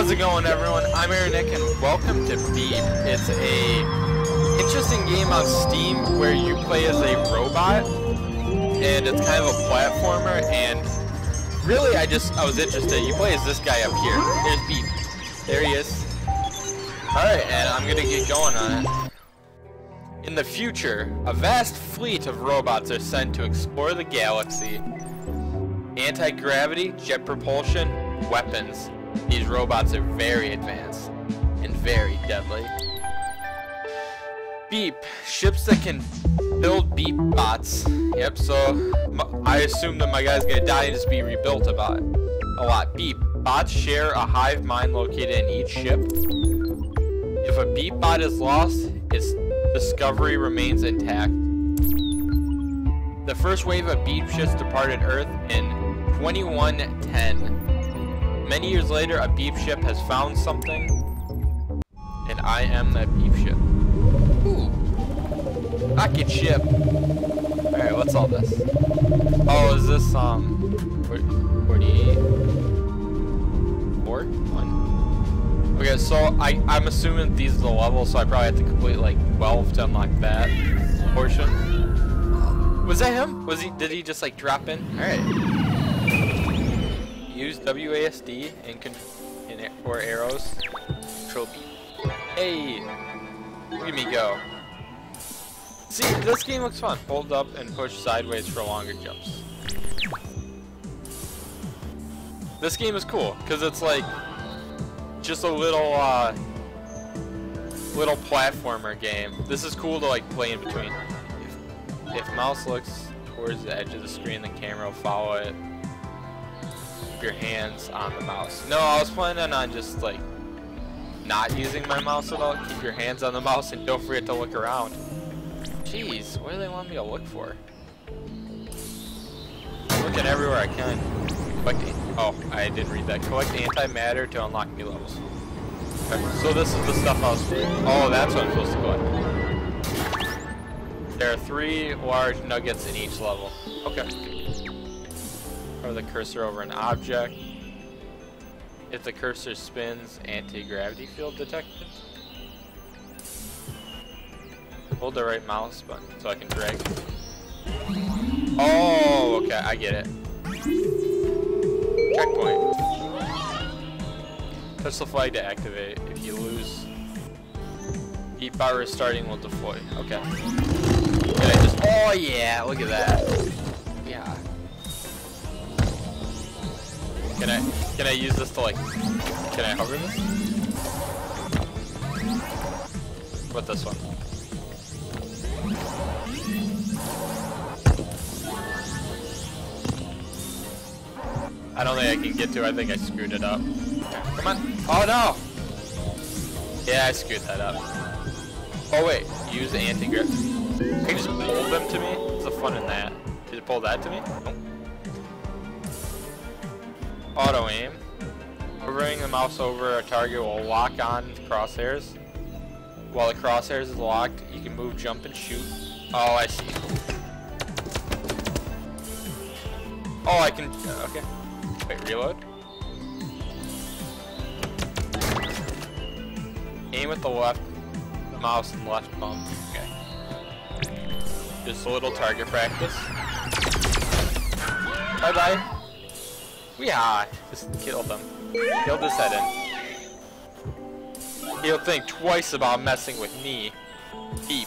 How's it going, everyone? I'm ErrorNick and welcome to Beep. It's a interesting game on Steam where you play as a robot and it's kind of a platformer, and really I was interested. You play as this guy up here. There's Beep. There he is. Alright, and I'm gonna get going on it. In the future, a vast fleet of robots are sent to explore the galaxy. Anti-gravity, jet propulsion, weapons. These robots are very advanced and very deadly. Beep, ships that can build beep bots. Yep, so I assume that my guy's gonna die and just be rebuilt a lot. Beep, bots share a hive mind located in each ship. If a beep bot is lost, its discovery remains intact. The first wave of beep ships departed Earth in 2110. Many years later, a beep ship has found something, and I am that beep ship. Ooh, rocket ship. All right, what's all this? Oh, is this 48? 4? 1. Okay, so I'm assuming these are the levels, so I probably have to complete like 12 to unlock that portion. Was that him? Did he just like drop in? All right. Use WASD or arrows. Control B. Hey, look at me go. See, this game looks fun. Hold up and push sideways for longer jumps. This game is cool because it's like just a little platformer game. This is cool to like play in between. If mouse looks towards the edge of the screen, the camera will follow it. Keep your hands on the mouse. No, I was planning on just like not using my mouse at all. Keep your hands on the mouse and don't forget to look around. Jeez, what do they want me to look for? Looking everywhere I can. Oh, I didn't read that. Collect antimatter to unlock new levels. Okay, so this is the stuff I was. Oh, that's what I'm supposed to collect. There are 3 large nuggets in each level. Okay. Or the cursor over an object. If the cursor spins, anti-gravity field detected. Hold the right mouse button so I can drag. Oh, okay, I get it. Checkpoint. Touch the flag to activate. If you lose, beep bot restarting will deploy. Okay. Can I just? Oh yeah, look at that. Yeah. Can I use this to like? Can I hover this? What this one? I don't think I can get to. I think I screwed it up. Come on. Oh no! Yeah, I screwed that up. Oh wait, use anti-grip. Can you just pull them to me? What's the fun in that? Did you pull that to me? Nope. Auto aim. Hovering the mouse over a target will lock on crosshairs. While the crosshairs is locked, you can move, jump, and shoot. Oh, I see. Oh, I can. Okay. Wait, reload. Aim with the left mouse and left bump. Okay. Just a little target practice. Bye bye. Yeah, just killed them. Killed his head in. He'll think twice about messing with me. Beep.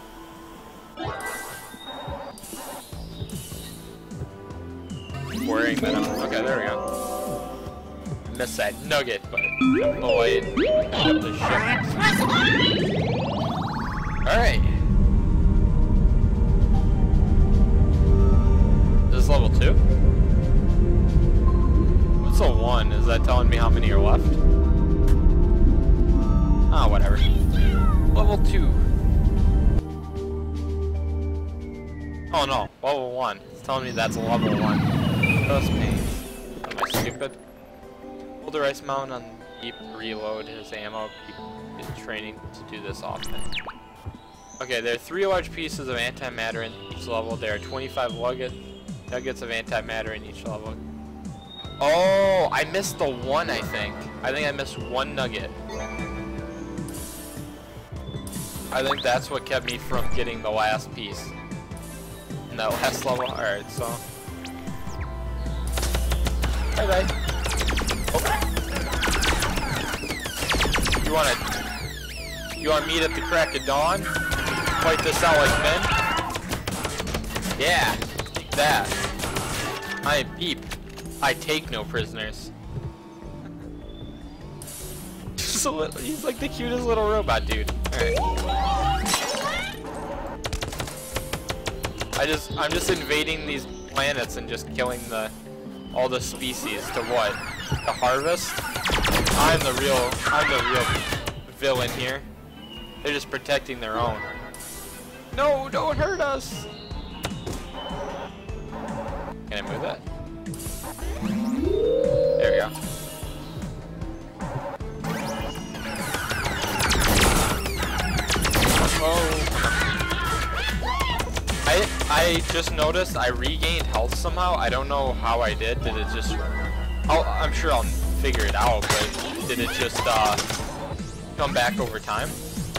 Wearing venom. Okay, there we go. Missed that nugget, but oh wait. Alright. This is level 2? What's a 1? Is that telling me how many are left? Ah, whatever. Level 2. Oh no, level 1. It's telling me that's level 1. Those pains. Am I stupid? Hold the right mouse on Beep, reload his ammo. Beep is training to do this often. Okay, there are 3 large pieces of antimatter in each level. There are 25 nuggets of antimatter in each level. Oh, I missed the one, I think. I think I missed one nugget. I think that's what kept me from getting the last piece. In that last level. Alright, so. Bye-bye. Oh. You wanna meet at the crack of dawn? Fight this out like men? Yeah, take that. I am Beep. I take no prisoners. He's like the cutest little robot dude. Alright. I'm just invading these planets and just killing all the species to what? To harvest? I'm the real villain here. They're just protecting their own. No, don't hurt us! Can I move that? There we go. Oh. I just noticed I regained health somehow. I don't know how I did. Did it just... I'm sure I'll figure it out, but did it just come back over time?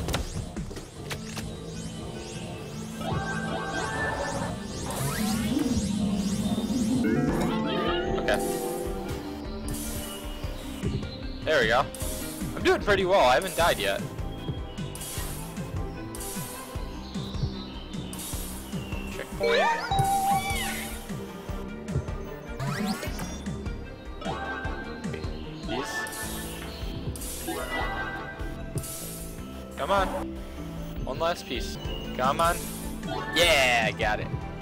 Okay. There we go. I'm doing pretty well. I haven't died yet. Checkpoint. These. Come on. One last piece. Come on. Yeah, I got it.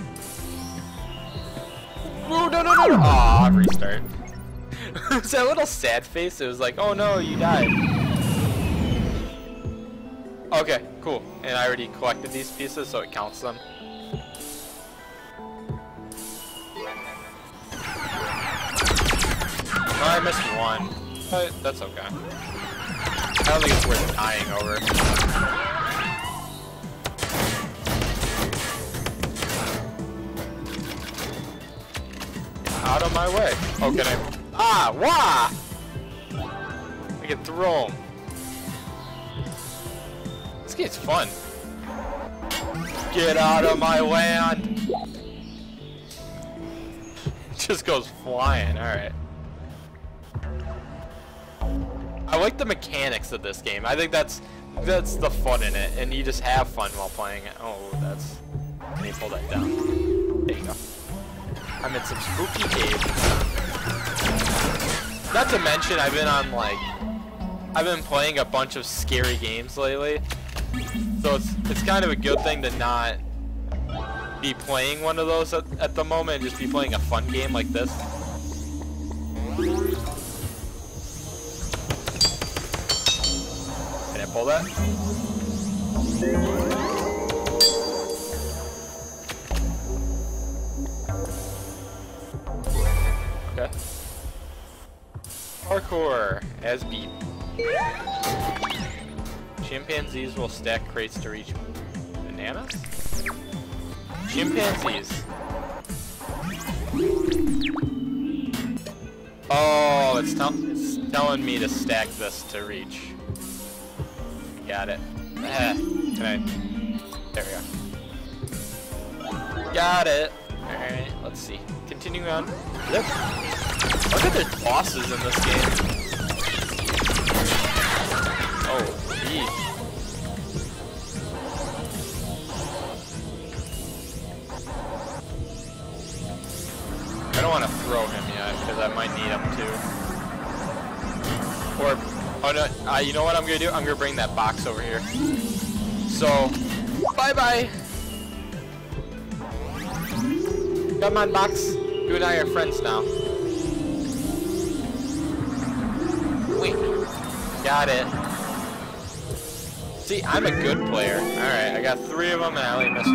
Oh, no, no, no, no. Aw, restart. It was that little sad face. It was like, oh no, you died. Okay, cool. And I already collected these pieces, so it counts them. Oh, I missed one. But that's okay. I don't think it's worth dying over. Out of my way. Oh, can I? Ah, wah! I can throw him. This game's fun. Get out of my land! Just goes flying. All right. I like the mechanics of this game. I think that's the fun in it, and you just have fun while playing it. Oh, that's. Let me pull that down. There you go. I'm in some spooky cave. Not to mention, I've been playing a bunch of scary games lately, so it's kind of a good thing to not be playing one of those at the moment, and just be playing a fun game like this. Can I pull that? Okay. Parkour as Beep. Chimpanzees will stack crates to reach bananas? Chimpanzees. Oh, it's telling me to stack this to reach. Got it. Can I? There we go. Got it. Alright, let's see. Continuing on. Look at the bosses in this game. Oh, geez. I don't want to throw him yet, because I might need him too. Or, oh no, you know what I'm going to do? I'm going to bring that box over here. So, bye-bye. Come on, box. You and I are friends now. Wait. Got it. See, I'm a good player. Alright, I got 3 of them and I only missed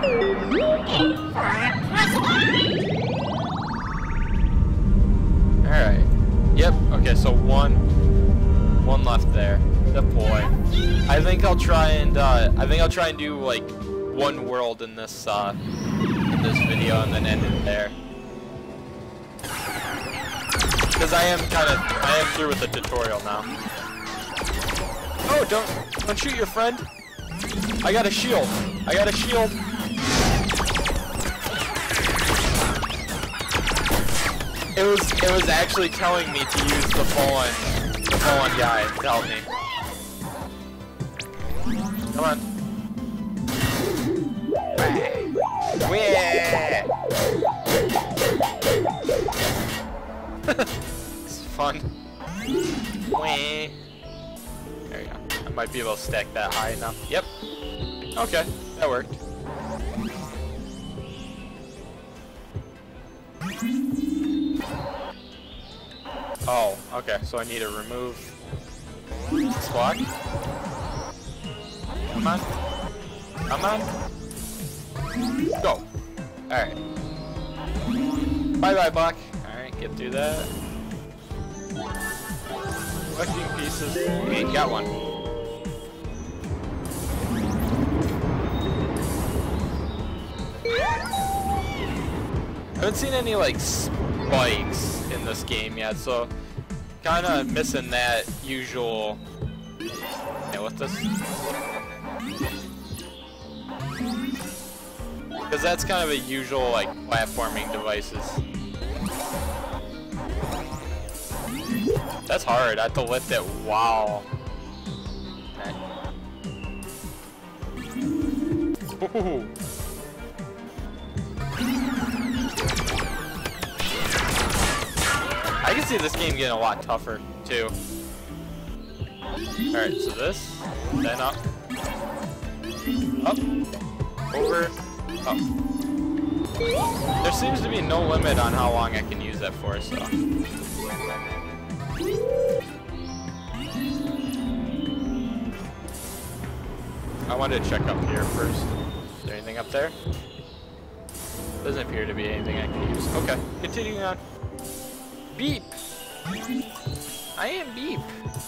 1. Alright. Yep, okay, so one left there. Deploy. I think I'll try and do like one world in this video and then end it there. Because I am through with the tutorial now. Oh, don't shoot your friend. I got a shield. I got a shield. It was actually telling me to use the fallen guy to help me. Come on. It's fun. There you go. I might be able to stack that high enough. Yep. Okay, that worked. Oh, okay, so I need to remove this block. Come on. Come on. Go. Alright. Bye-bye, block. Alright, get through that. Collecting pieces. Okay, got one. I haven't seen any, like, spikes in this game yet, so kinda missing that usual... Yeah, what's this? Because that's kind of a usual, like, platforming devices. That's hard. I have to lift it. Wow. Ooh. I can see this game getting a lot tougher, too. Alright, so this, then up. Up. Over. Up. There seems to be no limit on how long I can use that for, so... I wanted to check up here first. Is there anything up there? Doesn't appear to be anything I can use. Okay, continuing on. Beep! I am Beep!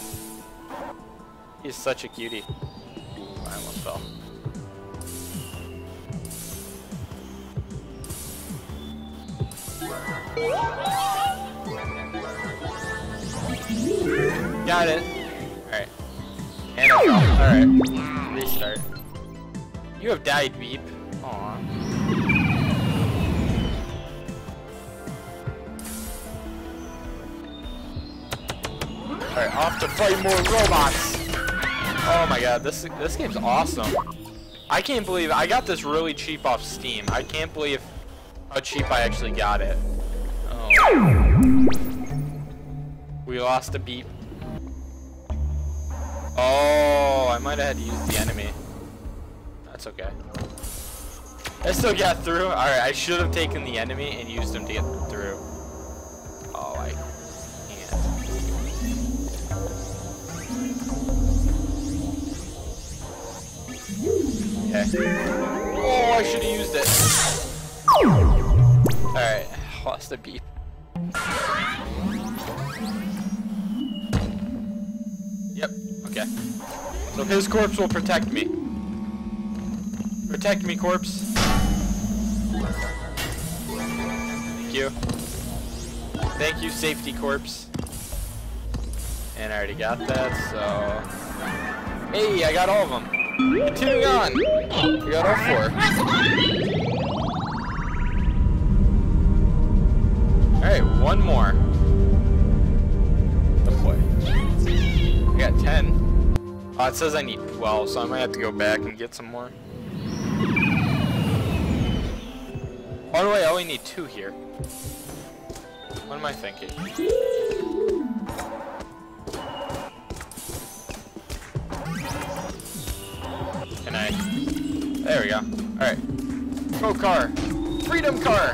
He's such a cutie. Ooh, I almost fell. Got it! Alright. And I fell. Alright. Restart. You have died, Beep. Aww. Alright, off to fight more robots! Oh my god, this game's awesome. I can't believe I got this really cheap off Steam. I can't believe how cheap I actually got it. Oh. We lost a Beep. Oh, I might have had to use the enemy. That's okay. I still got through. Alright, I should have taken the enemy and used him to get through. Oh, I can't. Okay. Oh, I should have used it. Alright, lost a Beep. Yep, okay. So his corpse will protect me. Protect me, corpse. Thank you. Thank you, safety corpse. And I already got that, so... Hey, I got all of them. Continuing on. We got all 4. Alright, one more. Oh boy. I got 10. Oh, it says I need 12, so I might have to go back and get some more. By the way, I only need 2 here. What am I thinking? Can I? There we go. Alright. Go car. Freedom car!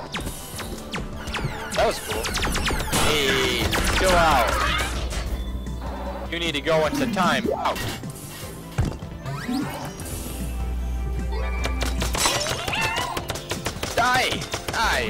That was cool. Hey, chill out. You need to go into time. Out. Die! Die!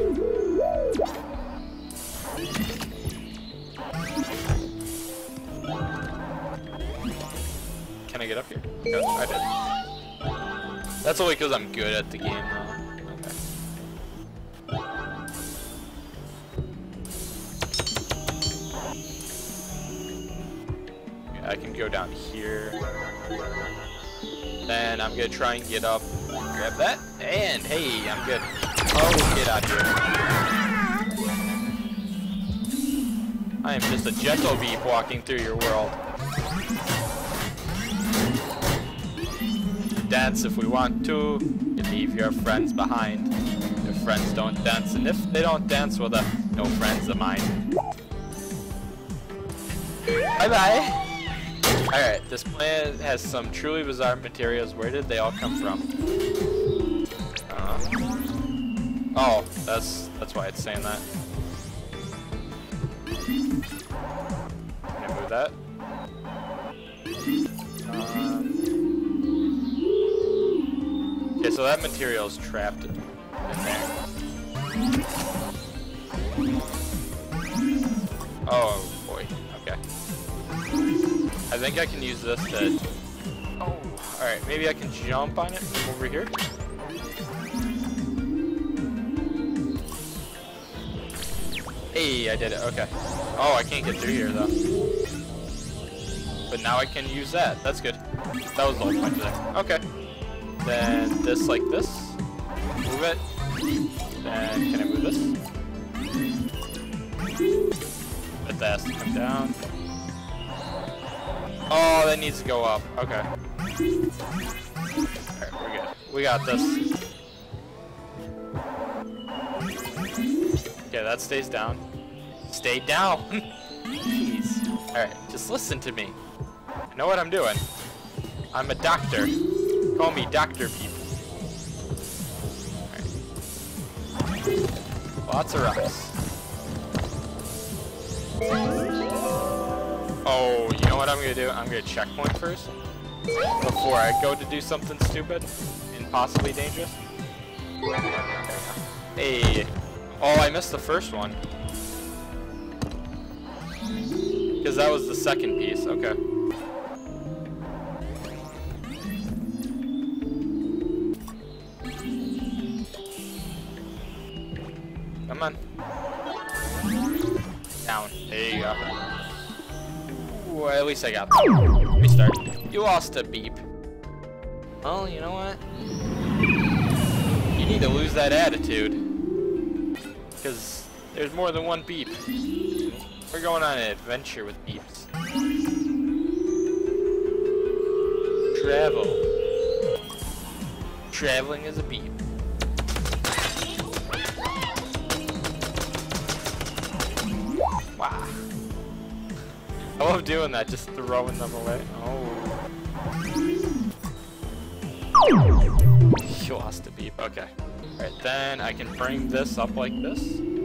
Can I get up here? Yes, I did. That's only because I'm good at the game, though. Okay. I can go down here. Then I'm gonna try and get up. Grab that. And hey, I'm good. Oh, get out of here. I am just a gentle beep walking through your world. Dance if we want to. You leave your friends behind. Your friends don't dance, and if they don't dance, well, no friends of mine. Bye bye. Alright, this planet has some truly bizarre materials. Where did they all come from? Oh, that's why it's saying that. Can I move that? Okay, so that material is trapped in there. Oh boy, okay. I think I can use this to... Oh, alright, maybe I can jump on it from over here. Hey, I did it, okay. Oh, I can't get through here though. But now I can use that, that's good. That was the whole point there. Okay. Then this like this. Move it. Then can I move this? But that has to come down. Oh, that needs to go up. Okay. Alright, we're good. We got this. Okay, that stays down. Stay down! Jeez. Alright, just listen to me. I know what I'm doing. I'm a doctor. Call me Dr. People. Alright. Lots of rocks. Oh, you know what I'm gonna do? I'm gonna checkpoint first before I go to do something stupid and possibly dangerous. Hey. Oh, I missed the first one. Because that was the second piece, okay. Come on. Down. There you go. Ooh, at least I got that. Let me start. You lost a beep. Well, you know what? You need to lose that attitude. Because there's more than one beep. We're going on an adventure with beeps. Travel. Traveling is a beep. Wow. I love doing that, just throwing them away. Oh. You lost a beep. Okay. Alright, then I can bring this up like this.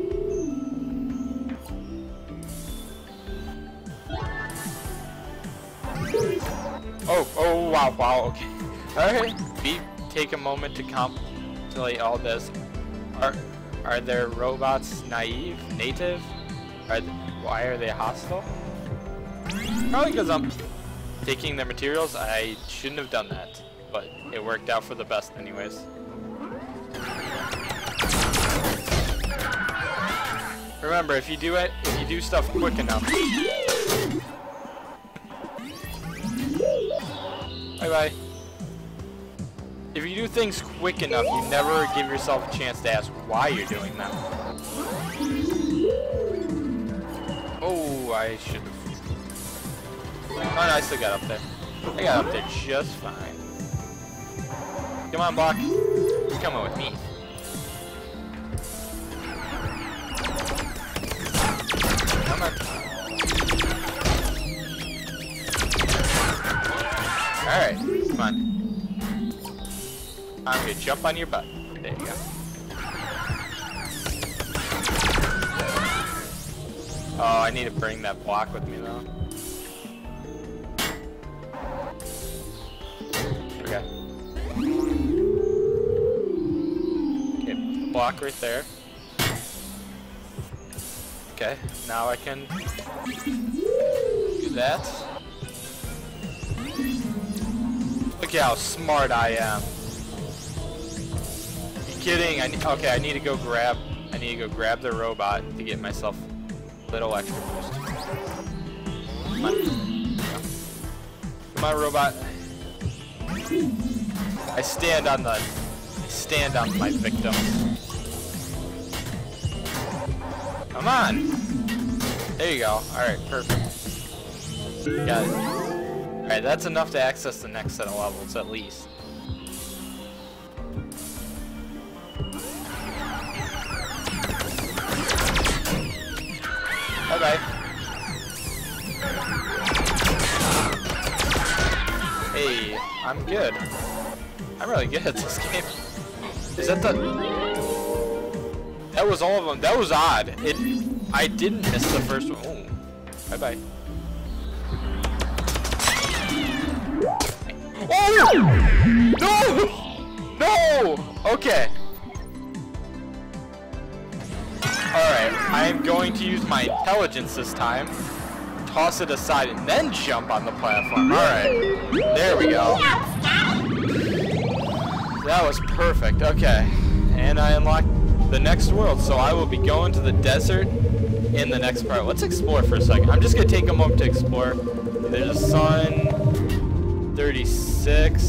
Oh, wow, okay. Alright, beep, take a moment to contemplate all this. Are their robots naive, native? Why are they hostile? Probably because I'm taking their materials. I shouldn't have done that, but it worked out for the best anyways. Remember, if you do stuff quick enough. Bye-bye. If you do things quick enough, you never give yourself a chance to ask why you're doing them. Oh, I should have. Oh, no, I still got up there. I got up there just fine. Come on, Block. You're coming with me. Come on. Alright, come on. I'm gonna jump on your butt. There you go. Oh, I need to bring that block with me though. Okay. Okay, block right there. Okay, now I can do that. Look at how smart I am. Are you kidding? Okay, I need to go grab the robot to get myself a little extra boost. Come on. on, robot. I stand on my victim. Come on. There you go. Alright, perfect. Got it. Alright, that's enough to access the next set of levels, at least. Okay. Hey, I'm good. I'm really good at this game. Is that the... That was all of them. That was odd. I didn't miss the first one. Oh. Bye-bye. Oh! No! No! Okay. Alright, I am going to use my intelligence this time. Toss it aside and then jump on the platform. Alright. There we go. That was perfect. Okay. And I unlocked the next world, so I will be going to the desert in the next part. Let's explore for a second. I'm just going to take a moment to explore. There's a sun. 36.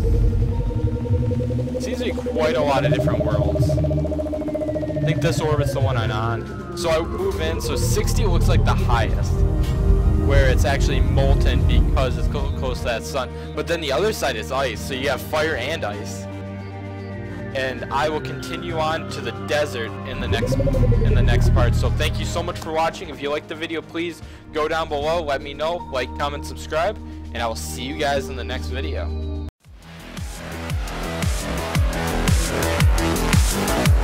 Seems to be quite a lot of different worlds. I think this orbit's the one I'm on. So I move in, so 60 looks like the highest, where it's actually molten because it's close to that sun. But then the other side is ice, so you have fire and ice. And I will continue on to the desert in the next part. So thank you so much for watching. If you liked the video, please go down below, let me know, like, comment, subscribe, and I will see you guys in the next video.